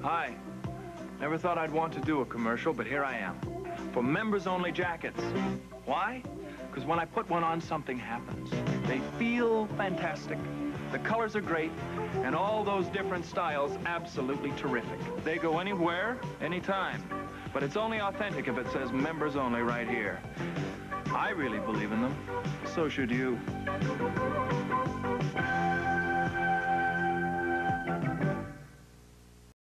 Hi. Never thought I'd want to do a commercial, but here I am. For members-only jackets. Why? Because when I put one on, something happens. They feel fantastic. The colors are great, and all those different styles absolutely terrific. They go anywhere, anytime. But it's only authentic if it says members only right here. I really believe in them. So should you.